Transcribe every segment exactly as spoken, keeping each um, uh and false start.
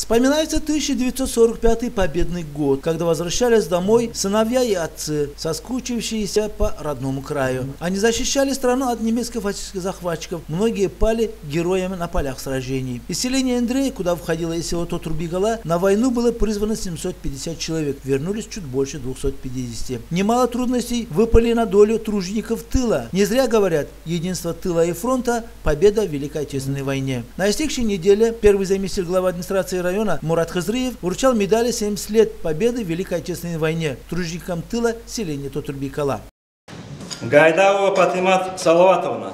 Вспоминается тысяча девятьсот сорок пятый победный год, когда возвращались домой сыновья и отцы, соскучившиеся по родному краю. Они защищали страну от немецких фашистских захватчиков. Многие пали героями на полях сражений. Из селения Эндрей, куда входило и село Тотрубигала, на войну было призвано семьсот пятьдесят человек. Вернулись чуть больше двухсот пятидесяти. Немало трудностей выпали на долю тружеников тыла. Не зря говорят, единство тыла и фронта – победа в Великой Отечественной войне. На истекшей неделе первый заместитель главы администрации района Мурат Хызрыев вручал медали семьдесят лет победы в Великой Отечественной войне труженикам тыла селения Тотрубикала. Гайдауова Патимат Салаватовна.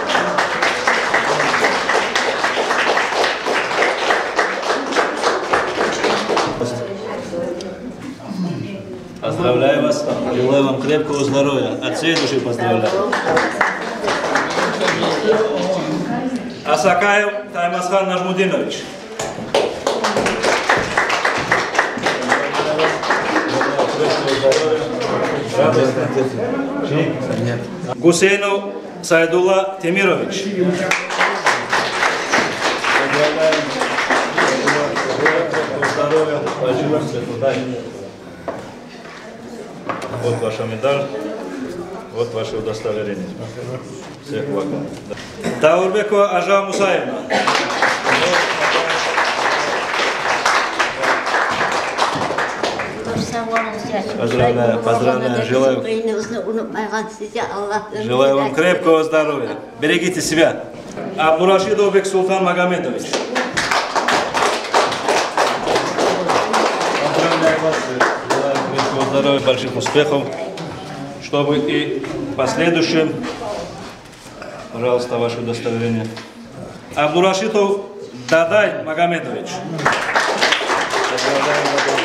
Поздравляю вас, желаю вам крепкого здоровья, от всей души поздравляю. Асакаев Таймасхан Нажмудинович. Гусейнов Сайдулла Темирович. Вот ваша медаль, вот ваше удостоверение. Всех благ. Таурбекова Ажа Мусаевна. Поздравляю, поздравляю, желаю, желаю вам крепкого здоровья. Берегите себя. Абдурашидов Бек Султан Магомедович. Поздравляю вас, желаю крепкого здоровья, больших успехов, чтобы и в последующем, пожалуйста, ваше удостоверение. Абдурашидов Дадай Магомедович. Поздравляю вас.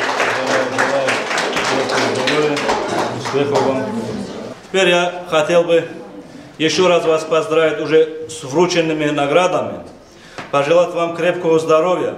Теперь я хотел бы еще раз вас поздравить уже с врученными наградами, пожелать вам крепкого здоровья,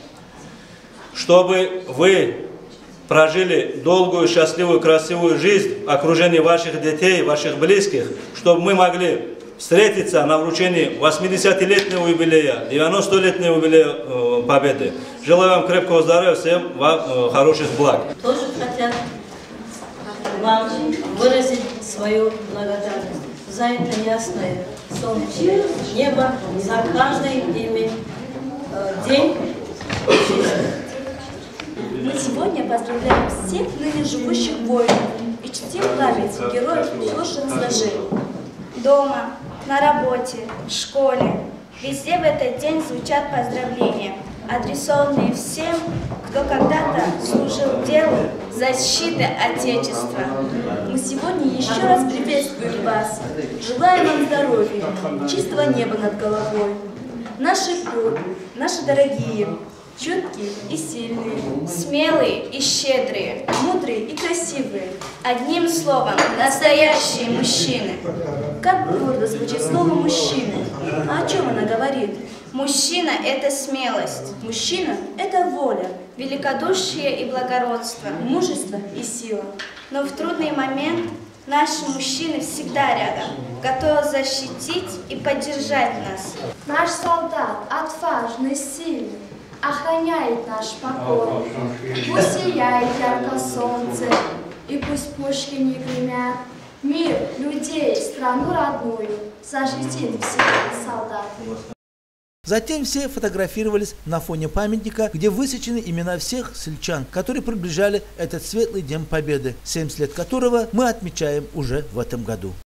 чтобы вы прожили долгую, счастливую, красивую жизнь в окружении ваших детей, ваших близких, чтобы мы могли встретиться на вручении восьмидесятилетнего юбилея, девяностолетнего юбилея Победы. Желаю вам крепкого здоровья, всем вам хороших благ. Тоже хотят вам выразить свою благодарность за это ясное солнечное небо, за каждый ими э, день жизни. Мы сегодня поздравляем всех ныне живущих воинов и чтим память героев прошлых сражений. Дома, на работе, в школе, везде в этот день звучат поздравления, адресованные всем, кто когда-то служил делу защиты Отечества. Мы сегодня еще раз приветствуем вас, желаем вам здоровья, чистого неба над головой. Наши люди, наши дорогие, чуткие и сильные, смелые и щедрые, мудрые и красивые. Одним словом, настоящие мужчины. Как гордо звучит слово «мужчина». А о чем она говорит? Мужчина – это смелость, мужчина – это воля, великодушие и благородство, мужество и сила. Но в трудный момент наши мужчины всегда рядом, готовы защитить и поддержать нас. Наш солдат отважный, сильный, охраняет наш покой. Пусть сияет ярко солнце, и пусть пушки не гремят. Мир, людей, страну родную защитит всех солдат. Затем все фотографировались на фоне памятника, где высечены имена всех сельчан, которые приближали этот светлый день Победы, семьдесят лет которого мы отмечаем уже в этом году.